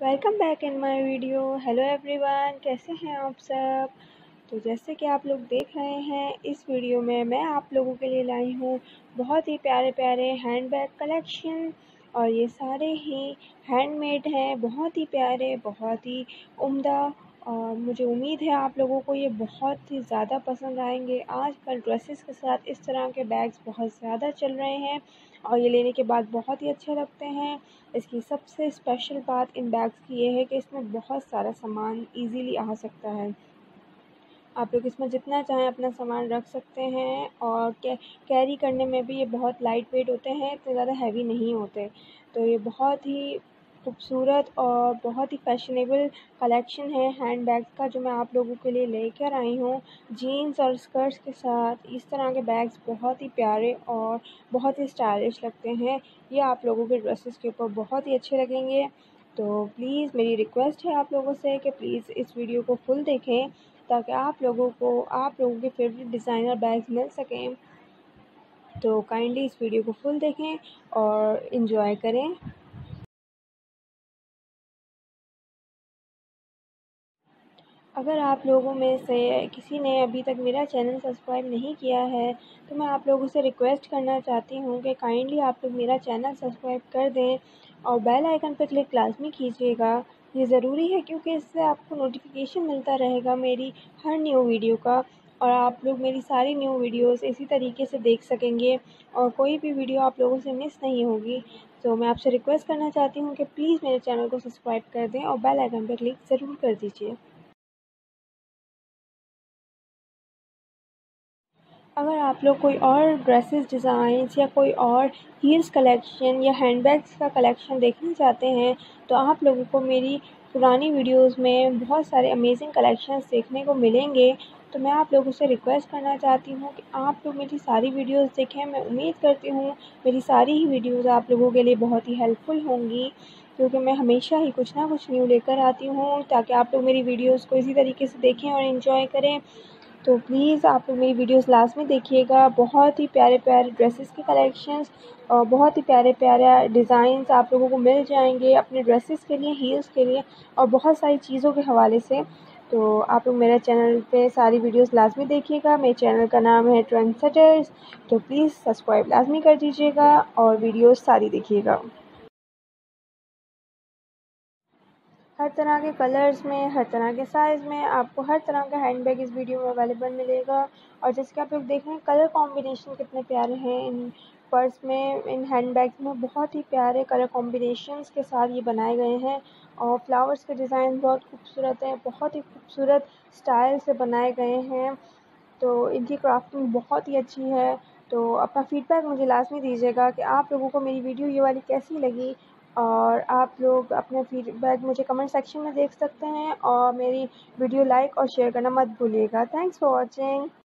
Welcome back in my video. Hello everyone, कैसे हैं आप सब। तो जैसे कि आप लोग देख रहे हैं इस वीडियो में मैं आप लोगों के लिए लाई हूँ बहुत ही प्यारे प्यारे हैंडबैग कलेक्शन। और ये सारे ही हैंडमेड हैं, बहुत ही प्यारे, बहुत ही उम्दा। और मुझे उम्मीद है आप लोगों को ये बहुत ही ज़्यादा पसंद आएंगे। आजकल ड्रेसेस के साथ इस तरह के बैग्स बहुत ज़्यादा चल रहे हैं और ये लेने के बाद बहुत ही अच्छे लगते हैं। इसकी सबसे स्पेशल बात इन बैग्स की ये है कि इसमें बहुत सारा सामान इजीली आ सकता है। आप लोग इसमें जितना चाहें अपना सामान रख सकते हैं और कैरी करने में भी ये बहुत लाइट वेट होते हैं, इतने ज़्यादा हैवी नहीं होते। तो ये बहुत ही खूबसूरत और बहुत ही फैशनेबल कलेक्शन है हैंड बैग्स का जो मैं आप लोगों के लिए लेकर आई हूँ। जीन्स और स्कर्ट्स के साथ इस तरह के बैग्स बहुत ही प्यारे और बहुत ही स्टाइलिश लगते हैं। ये आप लोगों के ड्रेसेस के ऊपर बहुत ही अच्छे लगेंगे। तो प्लीज़ मेरी रिक्वेस्ट है आप लोगों से कि प्लीज़ इस वीडियो को फुल देखें ताकि आप लोगों के फेवरेट डिज़ाइनर बैग्स मिल सकें। तो काइंडली इस वीडियो को फुल देखें और इन्जॉय करें। अगर आप लोगों में से किसी ने अभी तक मेरा चैनल सब्सक्राइब नहीं किया है तो मैं आप लोगों से रिक्वेस्ट करना चाहती हूँ कि काइंडली आप लोग मेरा चैनल सब्सक्राइब कर दें और बेल आइकन पर क्लिक लाजमी कीजिएगा। ये ज़रूरी है क्योंकि इससे आपको नोटिफिकेशन मिलता रहेगा मेरी हर न्यू वीडियो का और आप लोग मेरी सारी न्यू वीडियोस इसी तरीके से देख सकेंगे और कोई भी वीडियो आप लोगों से मिस नहीं होगी। तो मैं आपसे रिक्वेस्ट करना चाहती हूँ कि प्लीज़ मेरे चैनल को सब्सक्राइब कर दें और बेल आइकन पर क्लिक ज़रूर कर दीजिए। अगर आप लोग कोई और ड्रेसेस डिज़ाइंस या कोई और हील्स कलेक्शन या हैंडबैग्स का कलेक्शन देखना चाहते हैं तो आप लोगों को मेरी पुरानी वीडियोस में बहुत सारे अमेजिंग कलेक्शंस देखने को मिलेंगे। तो मैं आप लोगों से रिक्वेस्ट करना चाहती हूँ कि आप लोग मेरी सारी वीडियोस देखें। मैं उम्मीद करती हूँ मेरी सारी ही वीडियोस आप लोगों के लिए बहुत ही हेल्पफुल होंगी क्योंकि मैं हमेशा ही कुछ ना कुछ न्यू लेकर आती हूँ ताकि आप लोग मेरी वीडियोस को इसी तरीके से देखें और इन्जॉय करें। तो प्लीज़ आप लोग मेरी वीडियोस लाज़मी देखिएगा। बहुत ही प्यारे प्यारे ड्रेसेस के कलेक्शंस और बहुत ही प्यारे प्यारे डिज़ाइंस आप लोगों को मिल जाएंगे अपने ड्रेसेस के लिए, हील्स के लिए और बहुत सारी चीज़ों के हवाले से। तो आप लोग मेरे चैनल पे सारी वीडियोस लाज़मी देखिएगा। मेरे चैनल का नाम है ट्रेंडसेटर्स। तो प्लीज़ सब्सक्राइब लाज़मी कर दीजिएगा और वीडियोस सारी देखिएगा। हर तरह के कलर्स में, हर तरह के साइज़ में आपको हर तरह का हैंडबैग इस वीडियो में अवेलेबल मिलेगा। और जैसे कि आप लोग देख रहे हैं कलर कॉम्बिनेशन कितने प्यारे हैं इन पर्स में, इन हैंडबैग्स में बहुत ही प्यारे कलर कॉम्बिनेशंस के साथ ये बनाए गए हैं। और फ्लावर्स के डिज़ाइन बहुत खूबसूरत हैं, बहुत ही खूबसूरत स्टाइल से बनाए गए हैं। तो इनकी क्राफ्टिंग बहुत ही अच्छी है। तो अपना फ़ीडबैक मुझे लाज़मी दीजिएगा कि आप लोगों को मेरी वीडियो ये वाली कैसी लगी और आप लोग अपने फ़ीडबैक मुझे कमेंट सेक्शन में देख सकते हैं और मेरी वीडियो लाइक और शेयर करना मत भूलिएगा। Thanks for watching.